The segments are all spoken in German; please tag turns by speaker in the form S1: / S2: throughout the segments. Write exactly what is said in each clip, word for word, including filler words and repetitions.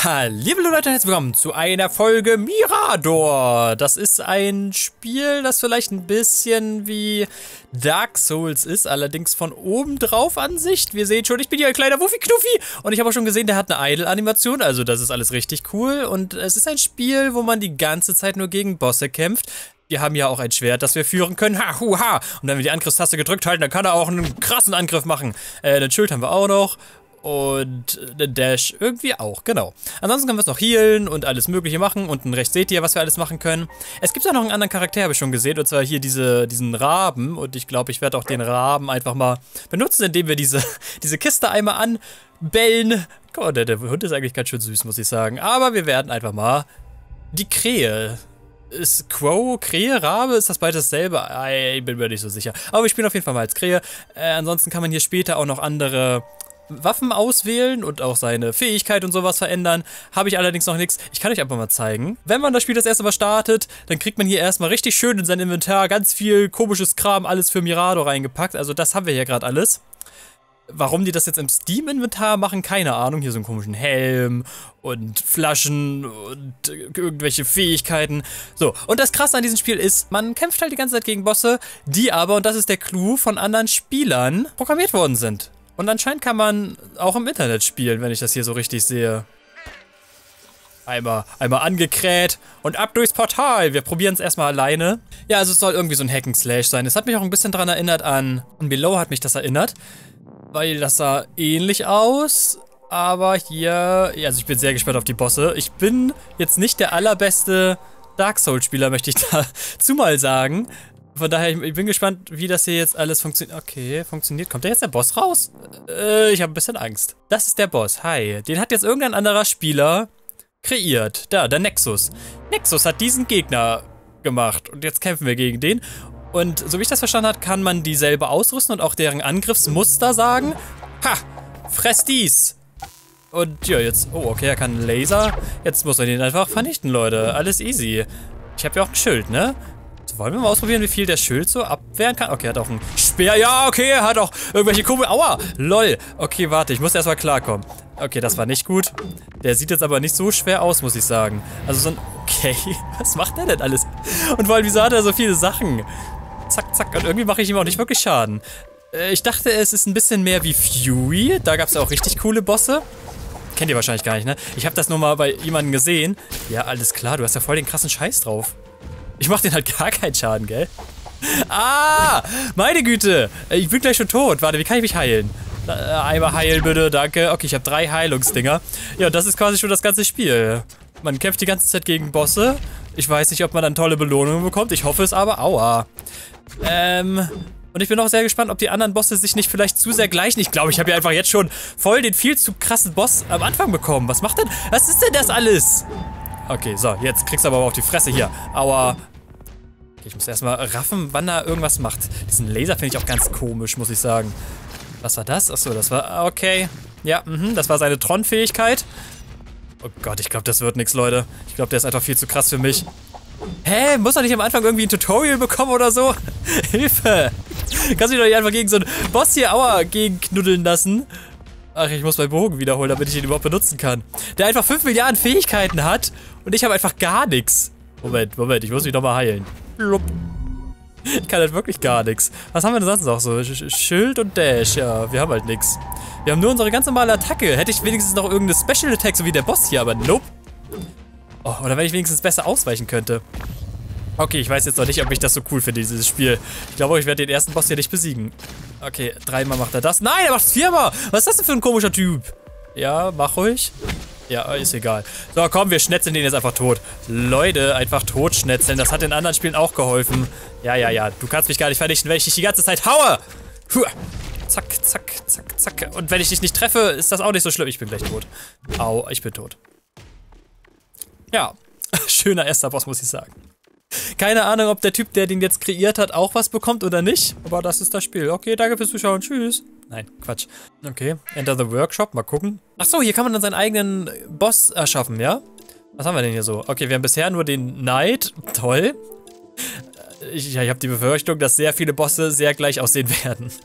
S1: Liebe Leute, herzlich willkommen zu einer Folge Mirador. Das ist ein Spiel, das vielleicht ein bisschen wie Dark Souls ist, allerdings von oben drauf Ansicht. Wir sehen schon, ich bin hier ein kleiner Wuffi-Knuffi und ich habe auch schon gesehen, der hat eine Idle-Animation, also das ist alles richtig cool. Und es ist ein Spiel, wo man die ganze Zeit nur gegen Bosse kämpft. Wir haben ja auch ein Schwert, das wir führen können. Ha, hu, ha. Und wenn wir die Angriffstaste gedrückt halten, dann kann er auch einen krassen Angriff machen. Äh, den Schild haben wir auch noch. Und den Dash irgendwie auch, genau. Ansonsten können wir es noch healen und alles mögliche machen. Unten rechts seht ihr, was wir alles machen können. Es gibt auch noch einen anderen Charakter, habe ich schon gesehen. Und zwar hier diese, diesen Raben. Und ich glaube, ich werde auch den Raben einfach mal benutzen, indem wir diese, diese Kiste einmal anbellen. Oh, der, der Hund ist eigentlich ganz schön süß, muss ich sagen. Aber wir werden einfach mal die Krähe. Ist Crow, Krähe, Rabe, ist das beides dasselbe? Ich bin mir nicht so sicher. Aber wir spielen auf jeden Fall mal als Krähe. Äh, ansonsten kann man hier später auch noch andere Waffen auswählen und auch seine Fähigkeit und sowas verändern. Habe ich allerdings noch nichts. Ich kann euch einfach mal zeigen. Wenn man das Spiel das erste Mal startet, dann kriegt man hier erstmal richtig schön in sein Inventar ganz viel komisches Kram, alles für Mirador reingepackt. Also das haben wir hier gerade alles. Warum die das jetzt im Steam-Inventar machen, keine Ahnung. Hier so einen komischen Helm und Flaschen und irgendwelche Fähigkeiten. So, und das Krasse an diesem Spiel ist, man kämpft halt die ganze Zeit gegen Bosse, die aber, und das ist der Clou, von anderen Spielern programmiert worden sind. Und anscheinend kann man auch im Internet spielen, wenn ich das hier so richtig sehe. Einmal, einmal angekräht und ab durchs Portal. Wir probieren es erstmal alleine. Ja, also es soll irgendwie so ein Hack-and-Slash sein. Es hat mich auch ein bisschen daran erinnert an... An Below hat mich das erinnert. Weil das sah ähnlich aus. Aber hier... Ja, also ich bin sehr gespannt auf die Bosse. Ich bin jetzt nicht der allerbeste Dark Souls-Spieler, möchte ich dazu mal sagen. Von daher, ich bin gespannt, wie das hier jetzt alles funktioniert. Okay, funktioniert. Kommt da jetzt der Boss raus? Äh, ich habe ein bisschen Angst. Das ist der Boss. Hi. Den hat jetzt irgendein anderer Spieler kreiert. Da, der Nexus. Nexus hat diesen Gegner gemacht. Und jetzt kämpfen wir gegen den. Und so wie ich das verstanden habe, kann man die selber ausrüsten und auch deren Angriffsmuster sagen. Ha! Fress dies! Und ja, jetzt... Oh, okay, er kann einen Laser. Jetzt muss man den einfach vernichten, Leute. Alles easy. Ich habe ja auch ein Schild, ne? Wollen wir mal ausprobieren, wie viel der Schild so abwehren kann? Okay, er hat auch einen Speer. Ja, okay, er hat auch irgendwelche Kugeln. Aua, lol. Okay, warte, ich muss erstmal klarkommen. Okay, das war nicht gut. Der sieht jetzt aber nicht so schwer aus, muss ich sagen. Also so ein... Okay, was macht der denn alles? Und vor allem, wieso hat er so viele Sachen? Zack, zack. Und irgendwie mache ich ihm auch nicht wirklich Schaden. Äh, ich dachte, es ist ein bisschen mehr wie Fury. Da gab es ja auch richtig coole Bosse. Kennt ihr wahrscheinlich gar nicht, ne? Ich habe das nur mal bei jemandem gesehen. Ja, alles klar, du hast ja voll den krassen Scheiß drauf. Ich mach den halt gar keinen Schaden, gell? Ah! Meine Güte! Ich bin gleich schon tot. Warte, wie kann ich mich heilen? Einmal heilen, bitte, danke. Okay, ich habe drei Heilungsdinger. Ja, das ist quasi schon das ganze Spiel. Man kämpft die ganze Zeit gegen Bosse. Ich weiß nicht, ob man dann tolle Belohnungen bekommt. Ich hoffe es aber. Aua. Ähm... Und ich bin auch sehr gespannt, ob die anderen Bosse sich nicht vielleicht zu sehr gleichen. Ich glaube, ich habe ja einfach jetzt schon voll den viel zu krassen Boss am Anfang bekommen. Was macht denn? Was ist denn das alles? Okay, so, jetzt kriegst du aber auf die Fresse hier. Aua. Okay, ich muss erstmal raffen, wann er irgendwas macht. Diesen Laser finde ich auch ganz komisch, muss ich sagen. Was war das? Achso, das war... Okay. Ja, mhm, das war seine Tron-Fähigkeit. Oh Gott, ich glaube, das wird nichts, Leute. Ich glaube, der ist einfach viel zu krass für mich. Hä? Muss er nicht am Anfang irgendwie ein Tutorial bekommen oder so? Hilfe! Kannst du dich doch nicht einfach gegen so einen Boss hier, aua, gegen knuddeln lassen? Ach, ich muss meinen Bogen wiederholen, damit ich ihn überhaupt benutzen kann. Der einfach fünf Milliarden Fähigkeiten hat und ich habe einfach gar nichts. Moment, Moment, ich muss mich nochmal heilen. Ich kann halt wirklich gar nichts. Was haben wir denn sonst noch so? Schild und Dash, ja, wir haben halt nichts. Wir haben nur unsere ganz normale Attacke. Hätte ich wenigstens noch irgendeine Special Attack, so wie der Boss hier, aber nope. Oh, oder wenn ich wenigstens besser ausweichen könnte. Okay, ich weiß jetzt noch nicht, ob ich das so cool finde, dieses Spiel. Ich glaube, ich werde den ersten Boss hier nicht besiegen. Okay, dreimal macht er das. Nein, er macht es viermal. Was ist das denn für ein komischer Typ? Ja, mach ruhig. Ja, ist egal. So, komm, wir schnetzeln den jetzt einfach tot. Leute, einfach totschnetzeln. Das hat den anderen Spielen auch geholfen. Ja, ja, ja. Du kannst mich gar nicht vernichten, wenn ich dich die ganze Zeit haue. Huah. Zack, zack, zack, zack. Und wenn ich dich nicht treffe, ist das auch nicht so schlimm. Ich bin gleich tot. Au, ich bin tot. Ja, schöner erster Boss, muss ich sagen. Keine Ahnung, ob der Typ, der den jetzt kreiert hat, auch was bekommt oder nicht. Aber das ist das Spiel. Okay, danke fürs Zuschauen. Tschüss. Nein, Quatsch. Okay, Enter the Workshop. Mal gucken. Achso, hier kann man dann seinen eigenen Boss erschaffen, ja? Was haben wir denn hier so? Okay, wir haben bisher nur den Knight. Toll. Ich, ich habe die Befürchtung, dass sehr viele Bosse sehr gleich aussehen werden.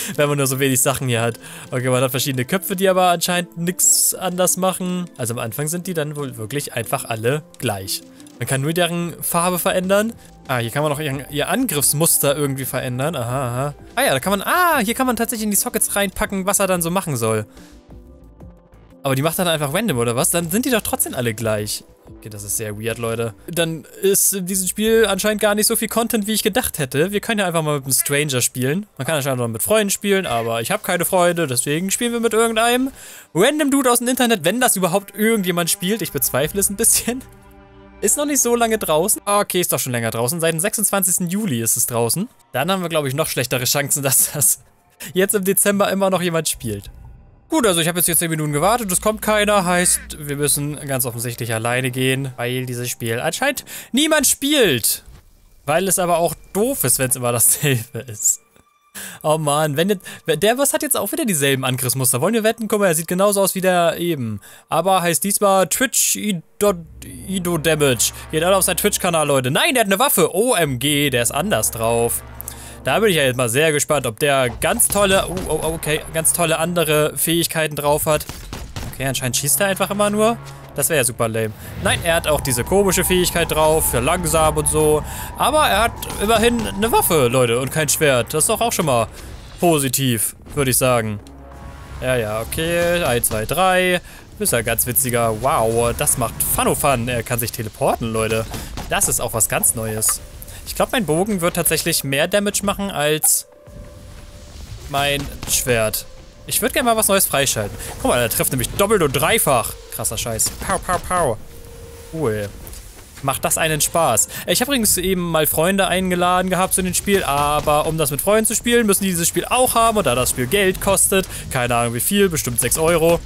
S1: Wenn man nur so wenig Sachen hier hat. Okay, man hat verschiedene Köpfe, die aber anscheinend nichts anders machen. Also am Anfang sind die dann wohl wirklich einfach alle gleich. Man kann nur deren Farbe verändern. Ah, hier kann man auch ihr, ihr Angriffsmuster irgendwie verändern. Aha, aha. Ah ja, da kann man... Ah, hier kann man tatsächlich in die Sockets reinpacken, was er dann so machen soll. Aber die macht dann einfach random, oder was? Dann sind die doch trotzdem alle gleich. Okay, das ist sehr weird, Leute. Dann ist in diesem Spiel anscheinend gar nicht so viel Content, wie ich gedacht hätte. Wir können ja einfach mal mit einem Stranger spielen. Man kann anscheinend auch mit Freunden spielen, aber ich habe keine Freunde, deswegen spielen wir mit irgendeinem random Dude aus dem Internet, wenn das überhaupt irgendjemand spielt. Ich bezweifle es ein bisschen. Ist noch nicht so lange draußen. Okay, ist doch schon länger draußen. Seit dem sechsundzwanzigsten Juli ist es draußen. Dann haben wir, glaube ich, noch schlechtere Chancen, dass das jetzt im Dezember immer noch jemand spielt. Gut, also ich habe jetzt hier zehn Minuten gewartet, es kommt keiner, heißt, wir müssen ganz offensichtlich alleine gehen, weil dieses Spiel anscheinend niemand spielt. Weil es aber auch doof ist, wenn es immer dasselbe ist. Oh Mann, wenn jetzt, der Boss hat jetzt auch wieder dieselben Angriffsmuster. Wollen wir wetten? Guck mal, er sieht genauso aus wie der eben. Aber heißt diesmal Twitch Ido, Ido Damage. Geht alle auf seinen Twitch-Kanal, Leute. Nein, der hat eine Waffe. O M G, der ist anders drauf. Da bin ich ja jetzt mal sehr gespannt, ob der ganz tolle, oh, oh, okay, ganz tolle andere Fähigkeiten drauf hat. Okay, anscheinend schießt er einfach immer nur. Das wäre ja super lame. Nein, er hat auch diese komische Fähigkeit drauf, für langsam und so. Aber er hat immerhin eine Waffe, Leute, und kein Schwert. Das ist doch auch schon mal positiv, würde ich sagen. Ja, ja, okay. eins, zwei, drei. Das ist ja ganz witziger. Wow, das macht Fun-O-Fun. Er kann sich teleporten, Leute. Das ist auch was ganz Neues. Ich glaube, mein Bogen wird tatsächlich mehr Damage machen als mein Schwert. Ich würde gerne mal was Neues freischalten. Guck mal, der trifft nämlich doppelt und dreifach. Krasser Scheiß. Pow, pow, pow. Cool. Macht das einen Spaß. Ich habe übrigens eben mal Freunde eingeladen gehabt zu dem Spiel, aber um das mit Freunden zu spielen, müssen die dieses Spiel auch haben. Und da das Spiel Geld kostet, keine Ahnung wie viel, bestimmt sechs Euro.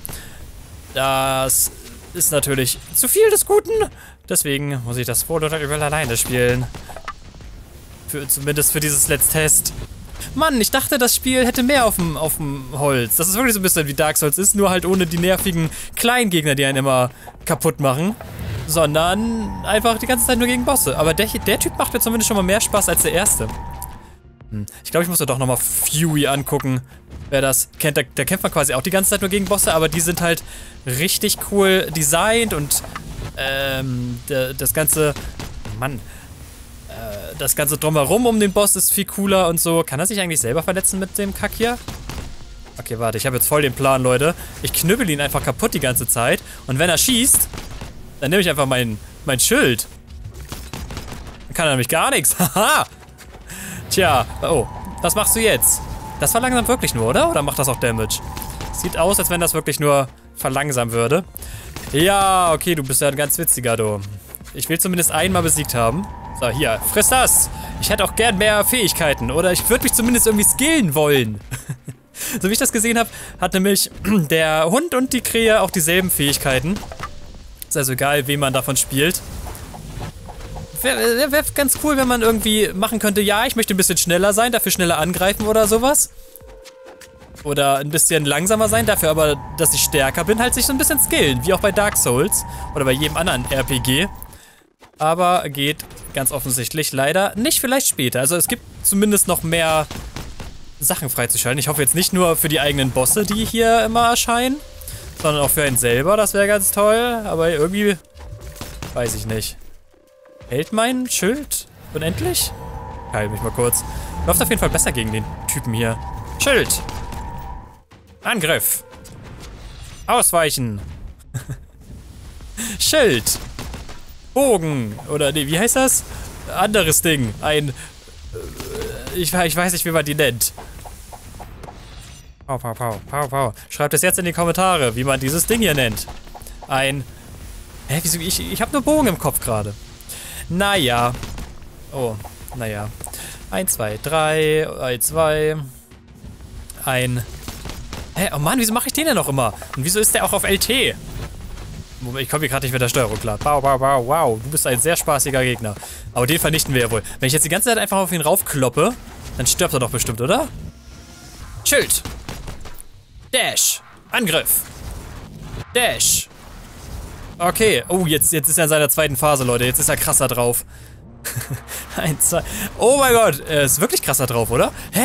S1: Das ist natürlich zu viel des Guten. Deswegen muss ich das wohl oder übel alleine spielen. Für, zumindest für dieses Let's Test. Mann, ich dachte, das Spiel hätte mehr auf dem, auf dem Holz. Das ist wirklich so ein bisschen wie Dark Souls ist, nur halt ohne die nervigen kleinen Gegner, die einen immer kaputt machen. Sondern einfach die ganze Zeit nur gegen Bosse. Aber der, der Typ macht mir zumindest schon mal mehr Spaß als der erste. Hm. Ich glaube, ich muss mir doch nochmal Fury angucken. Wer das kennt, der, der kämpft man quasi auch die ganze Zeit nur gegen Bosse, aber die sind halt richtig cool designt und ähm, der, das ganze... Mann... Das ganze Drumherum um den Boss ist viel cooler und so. Kann er sich eigentlich selber verletzen mit dem Kack hier? Okay, warte, ich habe jetzt voll den Plan, Leute. Ich knüppel ihn einfach kaputt die ganze Zeit. Und wenn er schießt, dann nehme ich einfach mein, mein Schild. Dann kann er nämlich gar nichts. Haha! Tja, oh, was machst du jetzt? Das verlangsamt wirklich nur, oder? Oder macht das auch Damage? Sieht aus, als wenn das wirklich nur verlangsamen würde. Ja, okay, du bist ja ein ganz witziger, du. Ich will zumindest einmal besiegt haben. So, hier, friss das! Ich hätte auch gern mehr Fähigkeiten. Oder ich würde mich zumindest irgendwie skillen wollen. So wie ich das gesehen habe, hat nämlich der Hund und die Krähe auch dieselben Fähigkeiten. Ist also egal, wen man davon spielt. Wäre wär ganz cool, wenn man irgendwie machen könnte, ja, ich möchte ein bisschen schneller sein, dafür schneller angreifen oder sowas. Oder ein bisschen langsamer sein, dafür aber, dass ich stärker bin, halt sich so ein bisschen skillen. Wie auch bei Dark Souls oder bei jedem anderen R P G. Aber geht ganz offensichtlich leider nicht, vielleicht später. Also es gibt zumindest noch mehr Sachen freizuschalten. Ich hoffe jetzt nicht nur für die eigenen Bosse, die hier immer erscheinen, sondern auch für einen selber. Das wäre ganz toll. Aber irgendwie weiß ich nicht. Hält mein Schild unendlich? Heil mich mal kurz. Läuft auf jeden Fall besser gegen den Typen hier. Schild! Angriff! Ausweichen! Schild! Bogen! Oder nee, wie heißt das? Anderes Ding. Ein... Äh, ich, ich weiß nicht, wie man die nennt. Pau, pau, pau, pau, pau. Schreibt es jetzt in die Kommentare, wie man dieses Ding hier nennt. Ein... Hä, wieso? Ich, ich habe nur Bogen im Kopf gerade. Naja. Oh, naja. Eins, zwei, drei, eins, zwei. Ein... Hä, oh Mann, wieso mache ich den denn noch immer? Und wieso ist der auch auf L T? Ich komme hier gerade nicht mit der Steuerung klar. Wow, wow, wow, wow. Du bist ein sehr spaßiger Gegner. Aber den vernichten wir ja wohl. Wenn ich jetzt die ganze Zeit einfach auf ihn raufkloppe, dann stirbt er doch bestimmt, oder? Schild. Dash. Angriff. Dash. Okay. Oh, jetzt, jetzt ist er in seiner zweiten Phase, Leute. Jetzt ist er krasser drauf. Eins, zwei. Oh mein Gott. Er ist wirklich krasser drauf, oder? Hä?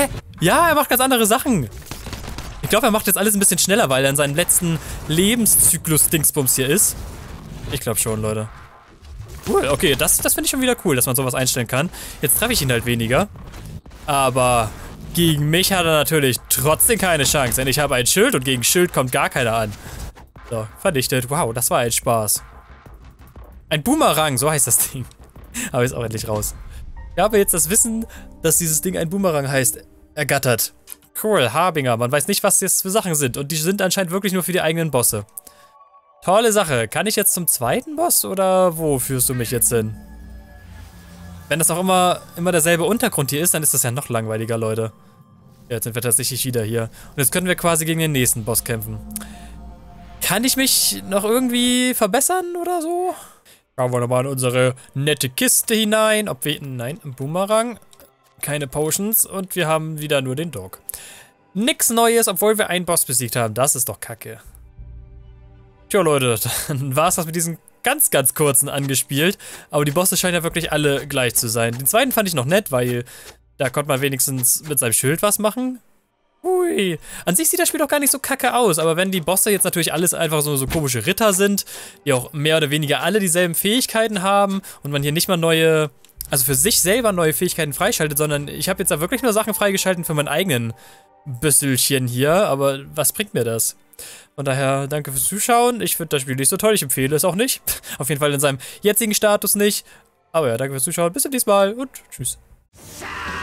S1: Ja, er macht ganz andere Sachen. Ich glaube, er macht jetzt alles ein bisschen schneller, weil er in seinem letzten Lebenszyklus-Dingsbums hier ist. Ich glaube schon, Leute. Cool, okay, das, das finde ich schon wieder cool, dass man sowas einstellen kann. Jetzt treffe ich ihn halt weniger. Aber gegen mich hat er natürlich trotzdem keine Chance, denn ich habe ein Schild und gegen Schild kommt gar keiner an. So, vernichtet. Wow, das war ein Spaß. Ein Boomerang, so heißt das Ding. Aber ist auch endlich raus. Ich habe jetzt das Wissen, dass dieses Ding ein Boomerang heißt, ergattert. Cool, Harbinger. Man weiß nicht, was das für Sachen sind. Und die sind anscheinend wirklich nur für die eigenen Bosse. Tolle Sache. Kann ich jetzt zum zweiten Boss oder wo führst du mich jetzt hin? Wenn das auch immer, immer derselbe Untergrund hier ist, dann ist das ja noch langweiliger, Leute. Ja, jetzt sind wir tatsächlich wieder hier. Und jetzt können wir quasi gegen den nächsten Boss kämpfen. Kann ich mich noch irgendwie verbessern oder so? Schauen wir nochmal in unsere nette Kiste hinein. Ob wir... Nein, ein Boomerang. Keine Potions. Und wir haben wieder nur den Dog. Nix Neues, obwohl wir einen Boss besiegt haben. Das ist doch kacke. Tja, Leute, dann war es das mit diesen ganz, ganz kurzen angespielt. Aber die Bosse scheinen ja wirklich alle gleich zu sein. Den zweiten fand ich noch nett, weil da konnte man wenigstens mit seinem Schild was machen. Hui. An sich sieht das Spiel doch gar nicht so kacke aus, aber wenn die Bosse jetzt natürlich alles einfach so, so komische Ritter sind, die auch mehr oder weniger alle dieselben Fähigkeiten haben und man hier nicht mal neue, also für sich selber neue Fähigkeiten freischaltet, sondern ich habe jetzt da wirklich nur Sachen freigeschaltet für meinen eigenen Büsselchen hier, aber was bringt mir das? Von daher, danke fürs Zuschauen. Ich finde das Spiel nicht so toll, ich empfehle es auch nicht. Auf jeden Fall in seinem jetzigen Status nicht. Aber ja, danke fürs Zuschauen, bis zum nächsten Mal und tschüss.